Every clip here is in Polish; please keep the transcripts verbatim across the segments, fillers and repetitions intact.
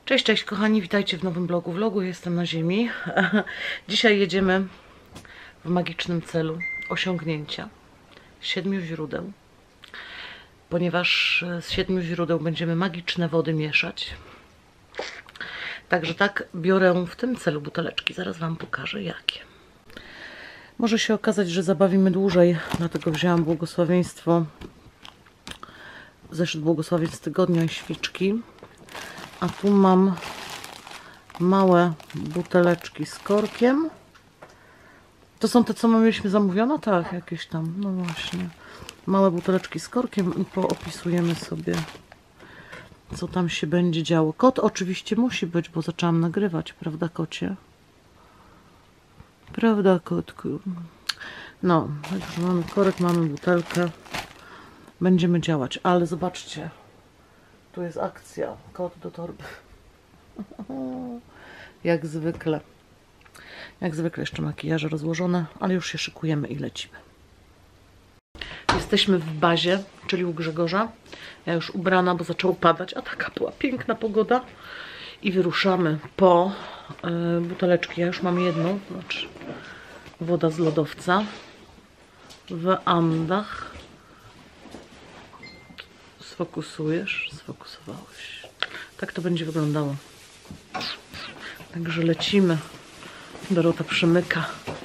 Cześć, cześć kochani, witajcie w nowym vlogu. Vlogu jestem na ziemi. Dzisiaj jedziemy w magicznym celu osiągnięcia siedmiu źródeł. Ponieważ z siedmiu źródeł będziemy magiczne wody mieszać. Także tak, biorę w tym celu buteleczki. Zaraz wam pokażę jakie. Może się okazać, że zabawimy dłużej, dlatego wzięłam błogosławieństwo, zeszyt błogosławieństw tygodnia i świeczki. A tu mam małe buteleczki z korkiem. To są te, co my mieliśmy zamówione? Tak, jakieś tam, no właśnie. Małe buteleczki z korkiem i poopisujemy sobie, co tam się będzie działo. Kot oczywiście musi być, bo zaczęłam nagrywać, prawda kocie? Prawda kotku? No, także mamy korek, mamy butelkę. Będziemy działać, ale zobaczcie. Tu jest akcja. Kot do torby. Jak zwykle. Jak zwykle jeszcze makijaże rozłożone, ale już się szykujemy i lecimy. Jesteśmy w bazie, czyli u Grzegorza. Ja już ubrana, bo zaczęło padać, a taka była piękna pogoda. I wyruszamy po y, buteleczki. Ja już mam jedną, znaczy woda z lodowca w Andach. Sfokusujesz, sfokusowałeś. Tak to będzie wyglądało. Także lecimy. Dorota przymyka.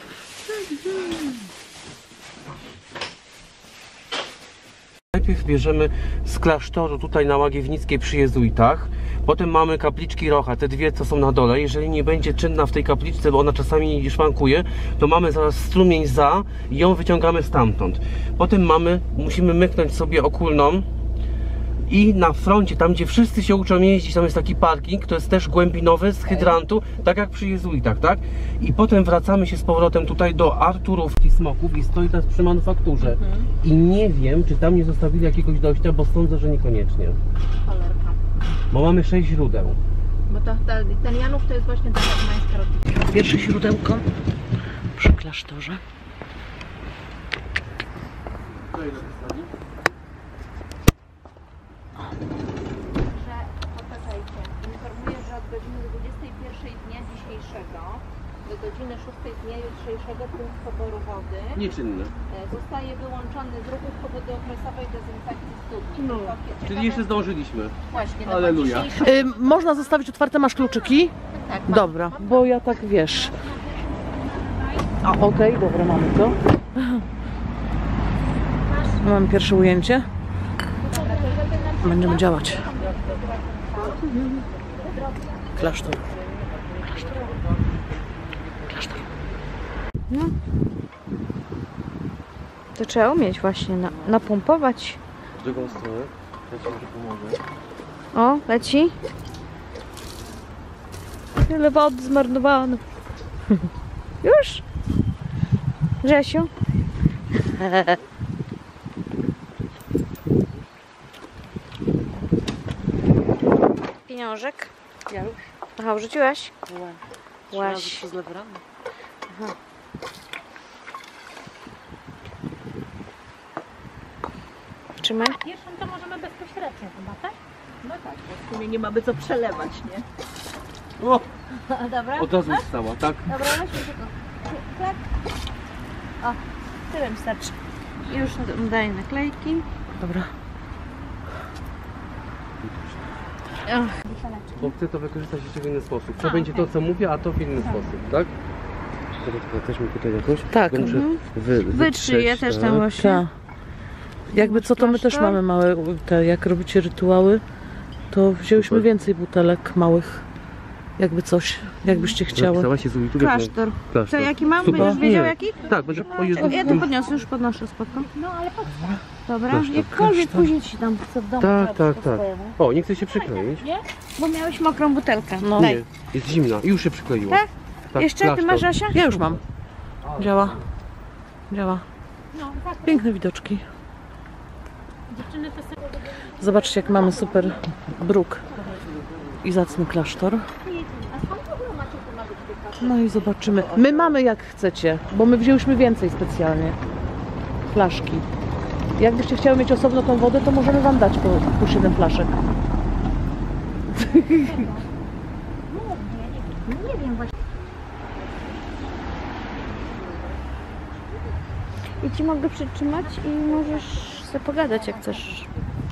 Najpierw bierzemy z klasztoru tutaj na Łagiewnickiej przy jezuitach. Potem mamy kapliczki Rocha, te dwie co są na dole. Jeżeli nie będzie czynna w tej kapliczce, bo ona czasami szwankuje, to mamy zaraz strumień za i ją wyciągamy stamtąd. Potem mamy, musimy myknąć sobie okulną i na froncie, tam gdzie wszyscy się uczą jeździć, tam jest taki parking, to jest też głębinowy z hydrantu, tak jak przy jezuitach, tak? I potem wracamy się z powrotem tutaj do Arturówki Smoków i stoi teraz przy manufakturze. Mhm. I nie wiem, czy tam nie zostawili jakiegoś dojścia, bo sądzę, że niekoniecznie. Cholerka. Bo mamy sześć źródeł. Bo to, ta, ten Janów to jest właśnie tak jak majska robić. Pierwsze źródełko przy klasztorze. Że, poczekajcie, informuję, że od godziny dwudziestej pierwszej dnia dzisiejszego do godziny szóstej dnia jutrzejszego punkt poboru wody Nieczynny. zostaje wyłączony z ruchu z powodu okresowej dezynfekcji studni. No, Ciekawe, czyli jeszcze zdążyliśmy. Właśnie, no Alleluja. dzisiejszy... Y, można zostawić otwarte, masz kluczyki? Tak, mam. Dobra, bo ja tak wiesz. A okej, okay, dobra, mamy to. Mamy pierwsze ujęcie. Będziemy działać. Klasztor. Klasztor. Klasztor. No. To trzeba umieć właśnie na, napompować. W drugą stronę. Ja ci może pomogę. O, leci. Tyle wody zmarnowano. Już? Grzesiu? Pieniążek. Ja już. Aha, wrzuciłaś? Łaś. Przez lewe ramię. Aha. Trzymaj. Pierwszą to możemy bezpośrednio chyba, tak? No tak, bo w sumie nie mamy co przelewać, nie? O! Dobra? Od razu wstała, tak? Dobra, weźmy tylko. Tak. O, tyle mi starczy. Już daję naklejki. Dobra. Ach, Bo chcę to wykorzystać jeszcze w inny sposób. To A, będzie okay. to, co mówię, a to w inny sposób, tak? Teraz weźmy tutaj jakąś. Tak. To muszę Mhm. wy, wytrzyj, ja też tam tak? właśnie. Tak. Jakby co, to my też Klasztor? mamy małe, te, jak robicie rytuały, to wzięłyśmy Super. więcej butelek małych. Jakby coś, jakbyście chciały. Zapisałaś jezuitów? Klasztor. Klasztor. To jaki mam? Super. Będziesz wiedział Nie. jaki? Tak, będę po jezuitach. Ja to podniosę, już podnoszę, spoko. No ale po co? Dobra, Klasztor, jakkolwiek klasztor. później ci tam chcę w domu Tak, zrobić tak, po tak. swojemu. O, nie chce się przykleić. Nie? Bo miałeś mokrą butelkę. No. Nie, jest zimna i już się przykleiło. Tak? Tak, Jeszcze? Ty klasztor. masz, Asia? Ja już mam. Działa. Działa. No tak. Piękne widoczki. Dziewczyny to są... Zobaczcie, jak mamy super bruk i zacny klasztor. A skąd w ogóle macie to ma być wykaże? No i zobaczymy. My mamy jak chcecie, bo my wzięłyśmy więcej specjalnie. Flaszki. Jakbyście chciały mieć osobno tą wodę, to możemy wam dać po, po siedem flaszek. Nie wiem właśnie. I ci mogę przytrzymać i możesz sobie pogadać jak chcesz.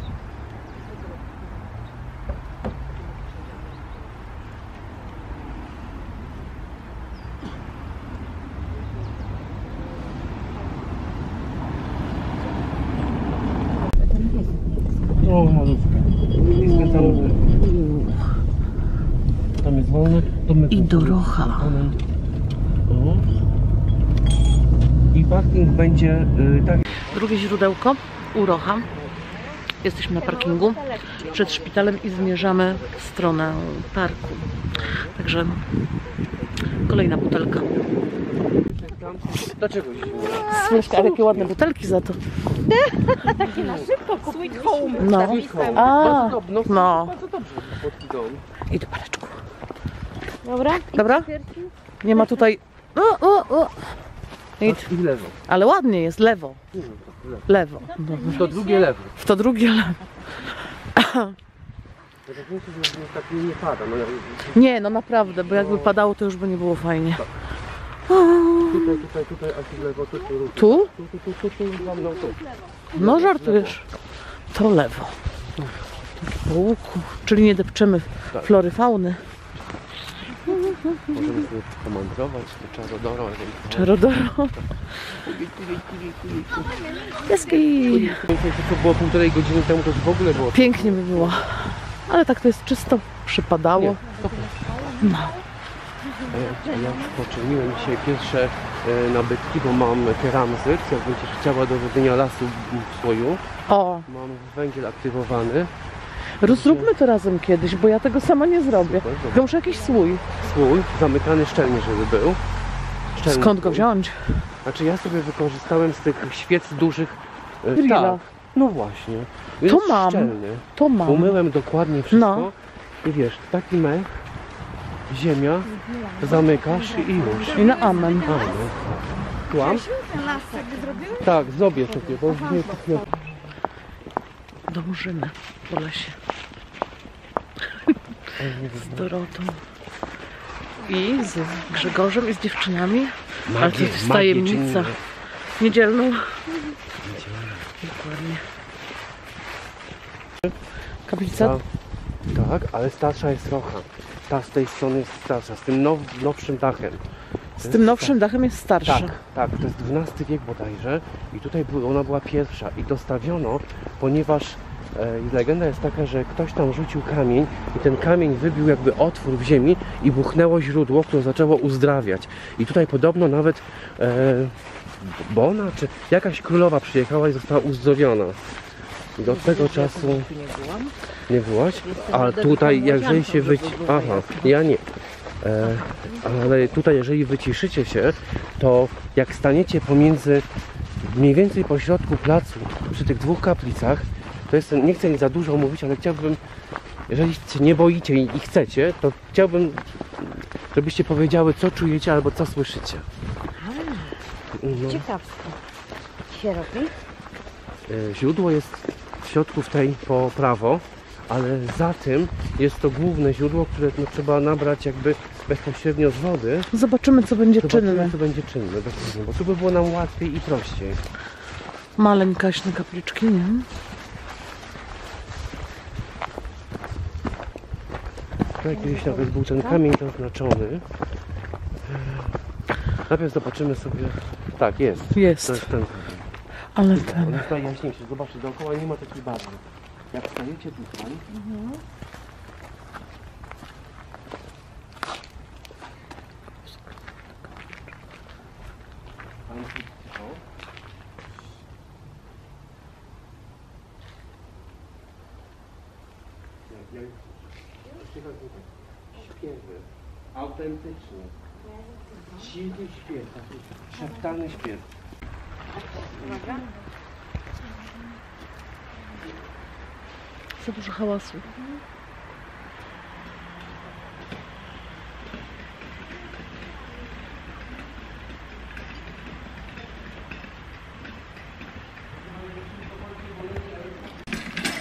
O, malutka. I skręcamy. Tam jest wolne. To my I dorocha. O. I parking będzie y, tak. Drugie źródełko, Urocha. Jesteśmy na parkingu przed szpitalem i zmierzamy w stronę parku. Także kolejna butelka. Dlaczego się Słyszka, ale jakie ładne butelki za to. Takie na szybko kupić home. No. A, no, no. bardzo dobrze pod dom. I do paleczku. Dobra? Dobra? Nie ma tutaj... O, o, o. I... I w lewo. Ale ładnie jest, lewo. Lewo. Dobra. To drugie lewo. W to drugie lewo. To tak myślę, że tak nie pada. No, Nie, no naprawdę, bo jakby padało, to już by nie było fajnie. tutaj, tutaj, tutaj, a tu w lewo, tu, tu, tu, Tu? tu, tu, tu, tu, tu, za mną, tu. No żartujesz. To lewo. Po łuku. Czyli nie depczemy flory, fauny. Możemy sobie pomandrować, to czarodoro. Czarodoro. Pieski. To było półtorej godziny temu, to już w ogóle było. Pięknie by było. Ale tak to jest czysto. Przypadało. No. A ja poczyniłem dzisiaj pierwsze e, nabytki, bo mam keramzyt. Jak będziesz chciała do robienia lasu w słoju, O, mam węgiel aktywowany. zróbmy to razem kiedyś, bo ja tego sama nie zrobię. Super, dobra. Tylko muszę jakiś słój. Słój zamykany szczelnie, żeby był. Szczelny Skąd go słój. wziąć? Znaczy ja sobie wykorzystałem z tych świec dużych. e, Grilla. Tak, no właśnie. Jest To mam. Szczelny. To mam. Umyłem dokładnie wszystko. No. I wiesz, taki mech, ziemia, zamykasz i już. I na amen. A, no. Kłam? Tak, zrobię sobie, bo nie, nie. Do Murzyny po lesie. Z Dorotą. I z Grzegorzem i z dziewczynami. Ale to jest tajemnica. Niedzielną. Dokładnie. Kaplica? Tak, tak, ale starsza jest rocha. Ta z tej strony jest starsza, z tym now, nowszym dachem. Z tym nowszym dachem jest starsza. Tak, tak, to jest dwunasty wiek bodajże i tutaj była, ona była pierwsza i dostawiono, ponieważ e, legenda jest taka, że ktoś tam rzucił kamień i ten kamień wybił jakby otwór w ziemi i buchnęło źródło, które zaczęło uzdrawiać. I tutaj podobno nawet e, Bona czy jakaś królowa przyjechała i została uzdrowiona. I do tego czasu... Nie byłaś? A tutaj jeżeli się wyci... Aha, ja nie. E, ale tutaj jeżeli wyciszycie się, to jak staniecie pomiędzy mniej więcej po środku placu przy tych dwóch kaplicach, to jest, nie chcę za dużo mówić, ale chciałbym, jeżeli się nie boicie i, i chcecie, to chciałbym, żebyście powiedziały, co czujecie albo co słyszycie. No. Ciekawsko. Się robi? E, źródło jest w środku w tej po prawo, ale za tym jest to główne źródło, które no, trzeba nabrać jakby bezpośrednio z wody. Zobaczymy, co będzie Zobaczymy, czynne. co będzie czynne, dokładnie, bo tu by było nam łatwiej i prościej. Maleńkaśne kapliczki, nie? Tutaj kiedyś nawet był ten kamień oznaczony. Najpierw zobaczymy sobie... Tak, jest. Jest. To jest ten. Ale On ten... jest najjaśniejszy. Zobaczcie, dookoła nie ma takiej barwy. Jak stajecie tutaj... Jak, jak, śpiewy, autentycznie, cichy śpiew, taki szeptany śpiew. Za dużo hałasu.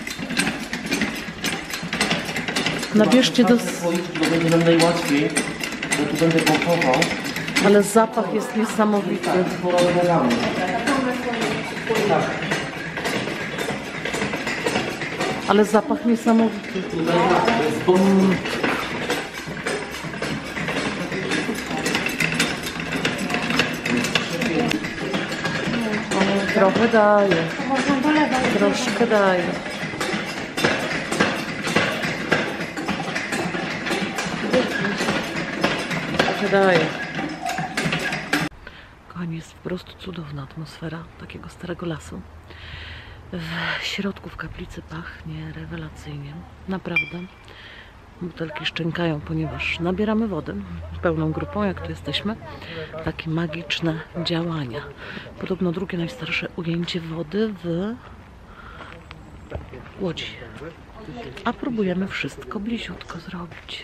Nabierzcie do... Bo będzie nam najłatwiej Ja tu będę pompował. Ale zapach jest niesamowity. Ale zapach niesamowity. Mm. O, trochę daje. Troszkę daje. Trochę daje. Kochani, jest po prostu cudowna atmosfera takiego starego lasu. W środku w kaplicy pachnie rewelacyjnie. Naprawdę. Butelki szczękają, ponieważ nabieramy wody pełną grupą, jak tu jesteśmy. Takie magiczne działania. Podobno drugie najstarsze ujęcie wody w Łodzi. A próbujemy wszystko bliziutko zrobić.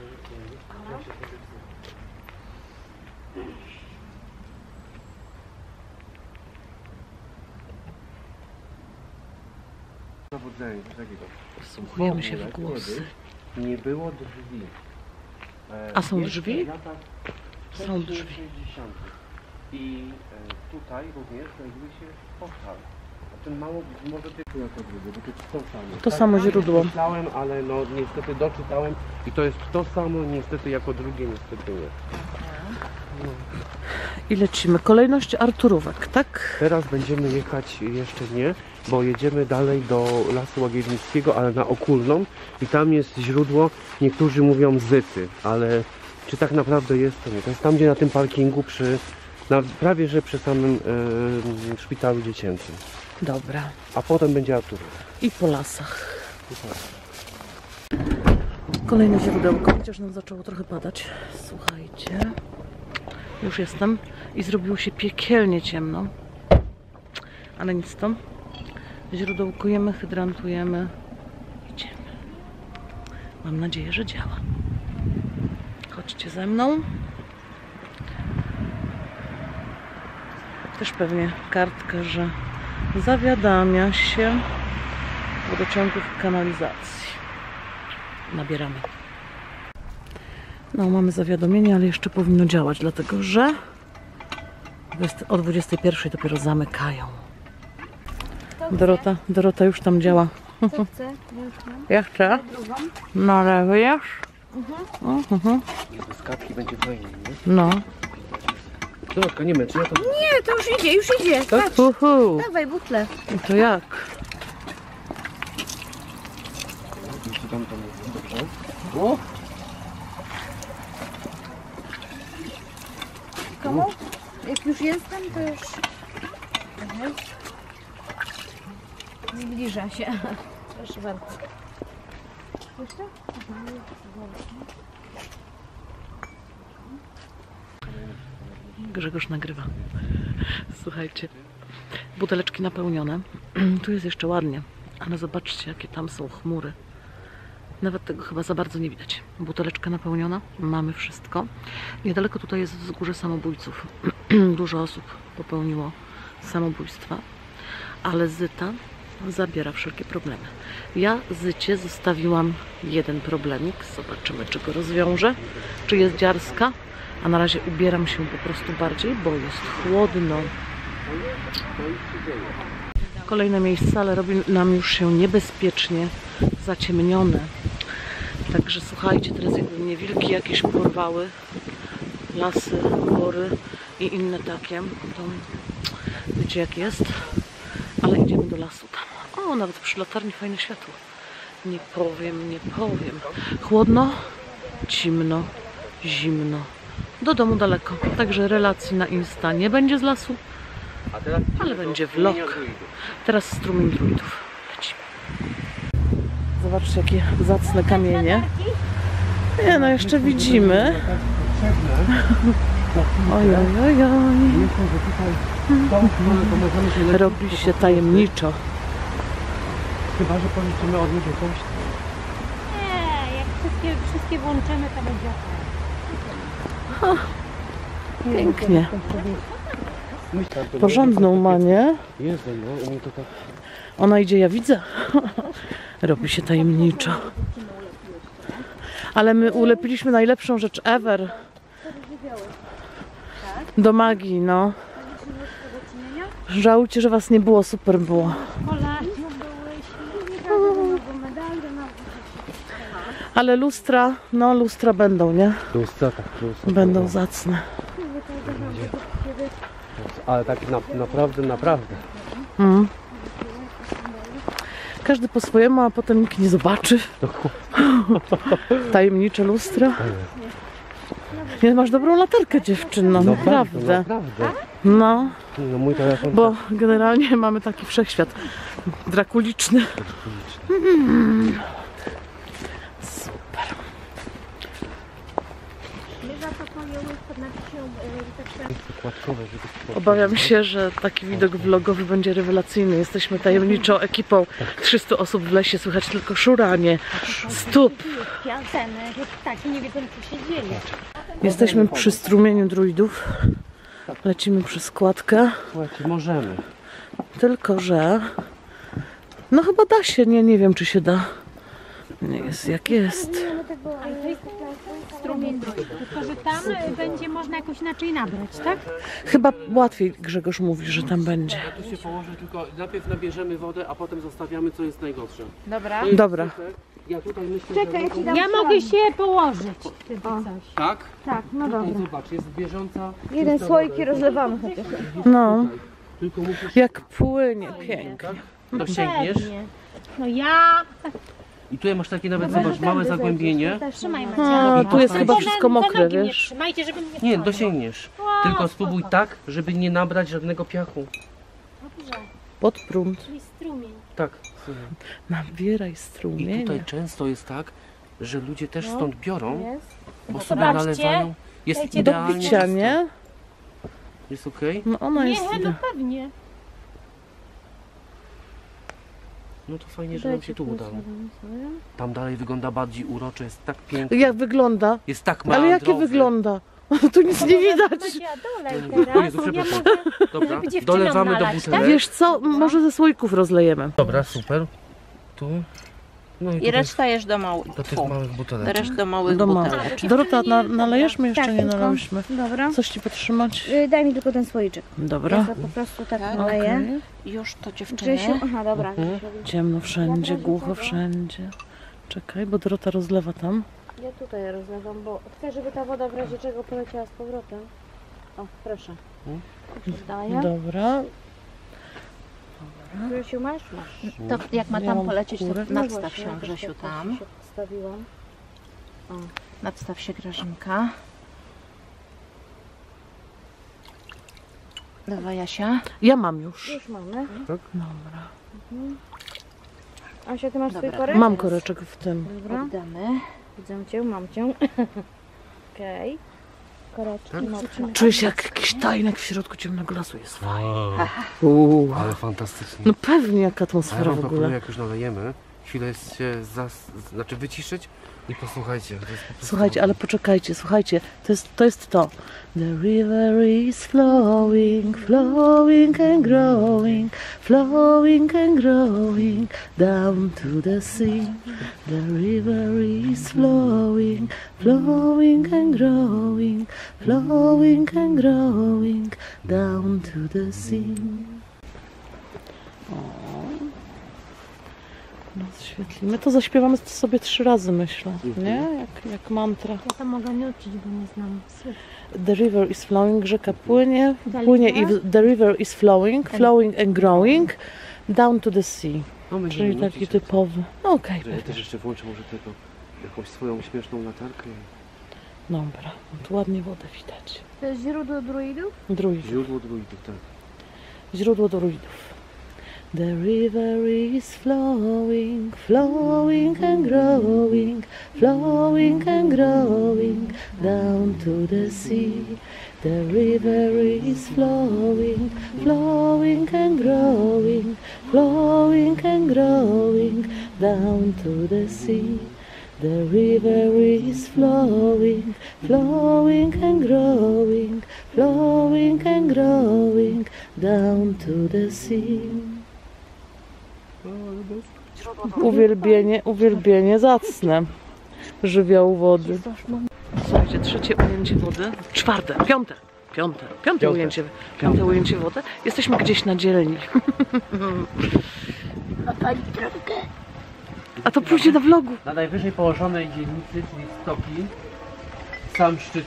Zabudzenie, takiego. Wsłuchujemy się w głosy. Nie było drzwi. E, A są jeszcze drzwi? w latach Są drzwi. sześćdziesiątych. I e, tutaj również znajduje się portal. O tym mało, może ty tu jako drugie, bo to jest to samo. To samo źródło. Myślałem, ale no niestety doczytałem i to jest to samo, niestety jako drugie niestety nie. I lecimy. Kolejność Arturówek, tak? Teraz będziemy jechać jeszcze nie, bo jedziemy dalej do Lasu Łagiewnickiego, ale na Okulną i tam jest źródło, niektórzy mówią Zyty, ale czy tak naprawdę jest to nie. To jest tam, gdzie na tym parkingu przy, na, prawie że przy samym e, szpitalu dziecięcym. Dobra. A potem będzie Artur. I po lasach. Kolejne źródełko, chociaż nam zaczęło trochę padać. Słuchajcie. Już jestem i zrobiło się piekielnie ciemno. Ale nic to. Źródełkujemy, hydrantujemy. Idziemy. Mam nadzieję, że działa. Chodźcie ze mną. Też pewnie kartka, że zawiadamia się wodociągów i kanalizacji. Nabieramy. No, mamy zawiadomienie, ale jeszcze powinno działać, dlatego że o dwudziestej pierwszej dopiero zamykają. Dorota, Dorota już tam działa. Co chcę? Ja już mam. Ja chcę. Drugą. No, ale wiesz? Mhm. Mhm. Bez kapki będzie fajnie, nie? No. Dorotka, nie męcz, ja to... Nie, to już idzie, już idzie. Patrz, Uhu. dawaj butle. I to jak? Jeszcze tam, tam jest, dobrze. O! Komu? Jak już jestem, to już... Zbliża się. Proszę bardzo. Jeszcze? Grzegorz nagrywa. Słuchajcie. Buteleczki napełnione. Tu jest jeszcze ładnie, ale zobaczcie, jakie tam są chmury. Nawet tego chyba za bardzo nie widać. Buteleczka napełniona, mamy wszystko. Niedaleko tutaj jest wzgórze samobójców. Dużo osób popełniło samobójstwa, ale Zyta zabiera wszelkie problemy. Ja Zycie zostawiłam jeden problemik. Zobaczymy, czy go rozwiążę, czy jest dziarska. A na razie ubieram się po prostu bardziej, bo jest chłodno. Kolejne miejsce, ale robi nam już się niebezpiecznie zaciemnione. Także słuchajcie, teraz jakby mnie wilki jakieś porwały, lasy, gory i inne takie, to wiecie jak jest, ale idziemy do lasu tam. O, nawet przy latarni fajne światło. Nie powiem, nie powiem. Chłodno, cimno, zimno. Do domu daleko, także relacji na Insta nie będzie z lasu, ale będzie vlog. Teraz strumień druidów. Lecimy. Zobaczcie, jakie zacne kamienie. Nie, no jeszcze widzimy. Oj, oj, oj, oj. Robi się tajemniczo. Chyba, że pożyczymy od nich jakąś... Nie, jak wszystkie, wszystkie włączymy, to będzie Pięknie. Porządną ma, nie? Jezu, no, mi to tak... Ona idzie, ja widzę. Robi się tajemniczo. Ale my ulepiliśmy najlepszą rzecz ever. Do magii, no. Żałujcie, że was nie było, super było. Ale lustra, no lustra będą, nie? Lustra, tak, lustra. Będą zacne. Ale tak na, naprawdę, naprawdę. Mm. Każdy po swojemu, a potem nikt nie zobaczy. Tajemnicze lustra. Nie, masz dobrą latarkę, dziewczyno, naprawdę. Naprawdę. No, No mój telefon. bo generalnie mamy taki wszechświat drakuliczny. Mm. Super. Płatkowe, żeby... Obawiam się, że taki widok vlogowy będzie rewelacyjny. Jesteśmy tajemniczą ekipą. trzysta osób w lesie, słychać tylko szuranie, stóp. Piasene, że ptaki nie wiedzą, co się dzieje. Jesteśmy przy strumieniu druidów. Lecimy przez składkę. Słuchajcie, możemy. Tylko że... No chyba da się, nie, nie wiem czy się da. Nie jest jak jest. Strumień drogi. Tylko, że tam y, będzie można jakoś inaczej nabrać, tak? Chyba łatwiej Grzegorz mówi, że tam będzie. Ja tu się położę, tylko najpierw nabierzemy wodę, a potem zostawiamy, co jest najgorsze. Dobra. To jest Dobra. super. Ja tutaj myślę, Czekaj, że... ja ci dam Ja mogę się położyć. Wtedy coś. Tak? Tak, no Tutaj dobra. zobacz, jest bieżąca... Jeden czysta słoik woda. i rozlewamy chociaż. No, Tylko musisz... jak płynie pięknie. Dosięgniesz. Pewnie. No ja... I tutaj masz takie nawet, zobacz, małe zagłębienie. Trzymaj A, Macia. tu jest Tylko chyba za- wszystko za mokre, nogi mnie wiesz. trzymajcie, żeby mnie Nie, wpadło. dosięgniesz. O, Tylko spróbuj spoko. tak, żeby nie nabrać żadnego piachu. Dobrze, Pod prąd. czyli strumień. Tak. Nabieraj I strumienia. tutaj często jest tak, że ludzie też stąd biorą, bo sobie Zobaczcie. nalewają. Jest Dajcie Do idealnie picia, czysta. nie? Jest okej? No ona Nie, jest... no pewnie. No to fajnie, że nam się tu udało. Tam dalej wygląda bardziej urocze, jest tak pięknie. Jak wygląda? Jest tak Ale jakie meandrowe. wygląda? Tu nic nie widać. Macia, dolej O teraz. Jezu, Ja przepraszam. mogę... Dobra, żeby dziewczynom dolewamy do nalać, butelek. Wiesz co? Może ze słoików rozlejemy. Dobra, super. Tu. No i, I tutaj reszta jest do małych. do tych małych butelek. Reszta do małych Do małych. butelek. Dorota, na, nalejesz? My jeszcze Tak, nie tylko. nalałyśmy. Dobra. Coś ci potrzymać? Y, Daj mi tylko ten słoiczek. Ja Dobra. to po prostu tak Tak. naleję. Okej. Już to dziewczyny. Grzesiu, aha dobra. Mhm. Ciemno wszędzie, Ja głucho teraz wszędzie. Czekaj, bo Dorota rozlewa tam. Ja tutaj rozlewam, bo chcę, żeby ta woda w razie czego poleciała z powrotem. O, proszę. Daję. Dobra. Grzesiu, masz? Masz. To jak ma Ja tam mam polecieć, to skórę. nadstaw właśnie, się ja też Grzesiu tak tam. się Wstawiłam. Nadstaw się Grażynka. Dawaj Jasia. Ja mam już. Już mamy. Dobra. Asia, ty masz swój Dobra. korek? Mam koreczek w tym. Dobra. Oddamy. Widzę cię, mam cię. Okej. Koreczki mamy. Czuję się jak jakiś tajnik w środku ciemnego lasu jest fajnie. Uuu. Ale fantastycznie. No pewnie jaka A ja atmosfera wam w proponuję, ogóle. jak już nalejemy, chwilę się zas... znaczy wyciszyć i posłuchajcie. To jest po prostu... Słuchajcie, ale poczekajcie, słuchajcie, to jest to. Jest to. The river is flowing, flowing and growing, flowing and growing down to the sea. The river is flowing, flowing and growing, flowing and growing down to the sea. Rozświetlimy. To zaśpiewamy sobie trzy razy, myślę, nie? Jak, jak mantra. Ja to mogę nie uczyć, bo nie znam słów. The river is flowing, rzeka płynie, Dalej płynie i śpiewasz? w- the river is flowing, flowing and growing down to the sea. No, będziemy Czyli taki nucić, typowy. No okej, że Ja też jeszcze włączę może tego, jakąś swoją śmieszną latarkę. dobra. No tu ładnie wodę widać. To jest źródło druidów? Druidów. Źródło druidów, tak. Źródło druidów. The river is flowing, flowing and growing, flowing and growing down to the sea. The river is flowing, flowing and growing, flowing and growing down to the sea. The river is flowing, flowing and growing, flowing and growing down to the sea. Uwielbienie, uwielbienie zacne. żywiołu wody. Słuchajcie, trzecie ujęcie wody, czwarte, piąte, piąte, piąte, Piąte. ujęcie, piąte ujęcie wody. Jesteśmy gdzieś na dzielni. A to pójdzie do vlogu. Na najwyżej położonej dzielnicy, czyli Stoki, sam szczyt.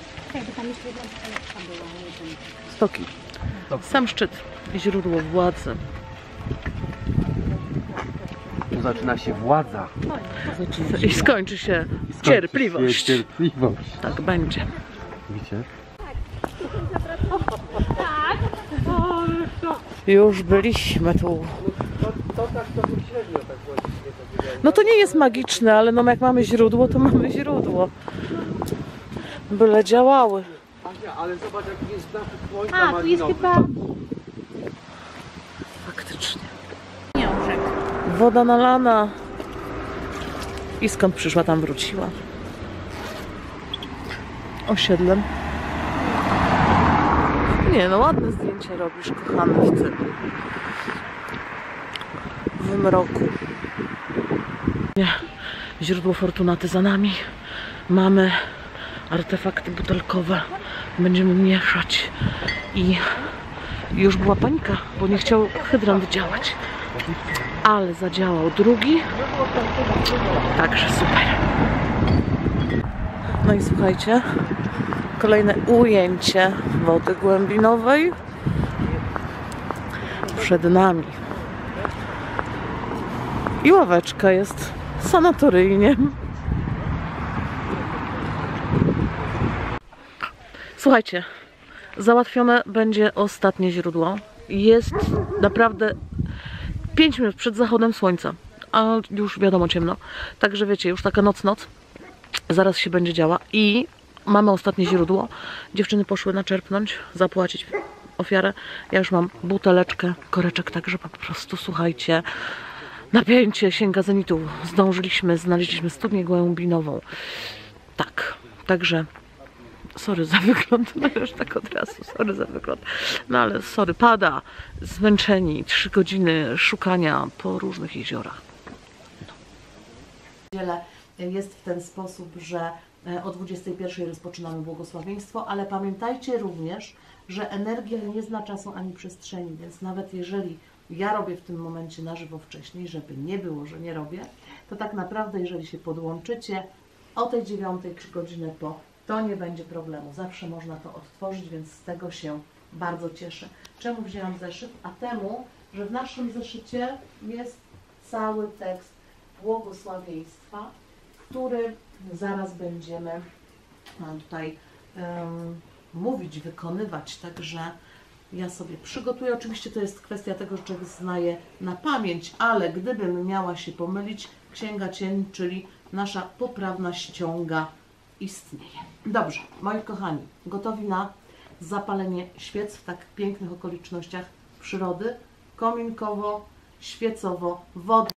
Stoki. Sam szczyt, źródło władzy. Tu zaczyna się władza. I skończy się cierpliwość. Cierpliwość. Tak będzie. Widzicie? Już byliśmy tu. No to nie jest magiczne, ale no jak mamy źródło, to mamy źródło. Byle działały. Asia, ale zobacz, jaki jest znak słońca A, tu jest chyba... Faktycznie. Woda nalana. I skąd przyszła, tam wróciła. Osiedlem. Nie no, ładne zdjęcie robisz, kochany, w tym. W mroku. Nie. Źródło Fortunaty za nami. Mamy artefakty butelkowe. Będziemy mieszać. I już była panika, bo nie chciał hydrant działać. Ale zadziałał drugi. Także super. No i słuchajcie, kolejne ujęcie wody głębinowej przed nami. I ławeczka jest sanatoryjnie. Słuchajcie, załatwione będzie ostatnie źródło. Jest naprawdę pięć minut przed zachodem słońca, a już wiadomo ciemno. Także wiecie, już taka noc, noc. Zaraz się będzie działa i mamy ostatnie źródło. Dziewczyny poszły naczerpnąć, zapłacić ofiarę. Ja już mam buteleczkę, koreczek, także po prostu słuchajcie, napięcie sięga zenitu. Zdążyliśmy, znaleźliśmy studnię głębinową. Tak, także sorry za wygląd, no już tak od razu, sorry za wygląd. No ale sorry, pada, zmęczeni, trzy godziny szukania po różnych jeziorach. Niedzielę jest w ten sposób, że o dwudziestej pierwszej rozpoczynamy błogosławieństwo, ale pamiętajcie również, że energia nie zna czasu ani przestrzeni, więc nawet jeżeli ja robię w tym momencie na żywo wcześniej, żeby nie było, że nie robię, to tak naprawdę jeżeli się podłączycie o tej dziewiątej czy godzinę po, to nie będzie problemu. Zawsze można to odtworzyć, więc z tego się bardzo cieszę. Czemu wzięłam zeszyt? A temu, że w naszym zeszycie jest cały tekst błogosławieństwa, który zaraz będziemy tutaj um, mówić, wykonywać. Także ja sobie przygotuję. Oczywiście to jest kwestia tego, że człowiek znaje na pamięć, ale gdybym miała się pomylić, Księga Cieni, czyli nasza poprawna ściąga, istnieje. Dobrze, moi kochani, gotowi na zapalenie świec w tak pięknych okolicznościach przyrody, kominkowo, świecowo, wodno.